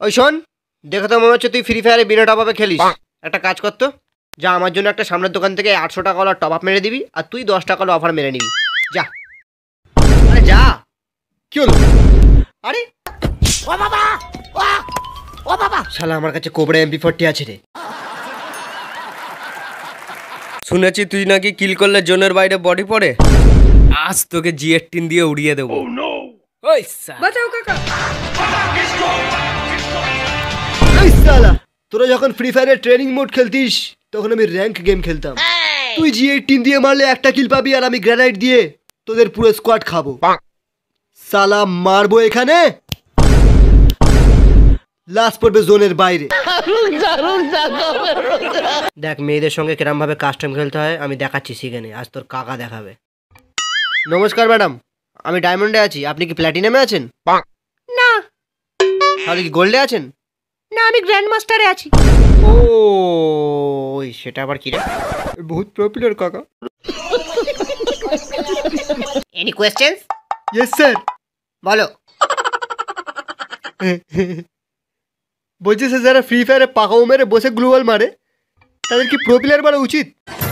ওই শোন, দেখে তো মনে হচ্ছে তুই ফ্রি ফায়ারে বিনা টপ আপে খেলিস। একটা কাজ কর তো, যা আমার জন্য একটা সামনের দোকান থেকে 800 টাকা টপ আপ মেরে দিবি, আর তুই 10 টাকা অফার মেরে নিবি। যা, আরে যা। কি হলো? আরে ও বাবা, ও বাবা, শালা আমার কাছে কোবরা MP40 আছে রে। শুনেছি তুই নাকি কিল করলে জোনের বাইরে বডি পড়ে। আজ তোকে G18 দিয়ে উড়িয়ে দেবো। ওই বাঁচাও কাকা। এই শালা, তোরা যখন ফ্রি ফায়ারের ট্রেনিং মোড খেলতিস তখন আমি র্যাঙ্ক গেম খেলতাম। তুই G18 দিয়ে মারলে একটা কিল পাবি, আর আমি গ্রেনাইট দিয়ে তোদের পুরো স্কোয়াড খাবো। শালা মারবো এখানে, লাস্ট পড়বে জোনের বাইরে। দেখ মেয়েদের সঙ্গে কিরম ভাবে কাস্টম খেলতে হয় আমি দেখাচ্ছি, শিখে নে। আজ তোর কাকা দেখাবে। নমস্কার ম্যাডাম, আমি ডায়মন্ডে আছি, আপনি কি প্ল্যাটিনামে আছেন? না। তাহলে কি গোল্ডে আছেন? না, আমি গ্র্যান্ড মাস্টারে আছি। ও সেটা আবার কি রে? বহুত পপুলার কাকা। Any questions? Yes sir. বলো। বলছি স্যার, যারা ফ্রি ফায়ারে পাকাও মেরে বসে গ্লোবাল মারে তাদের কি প্রো প্লেয়ার বলা উচিত?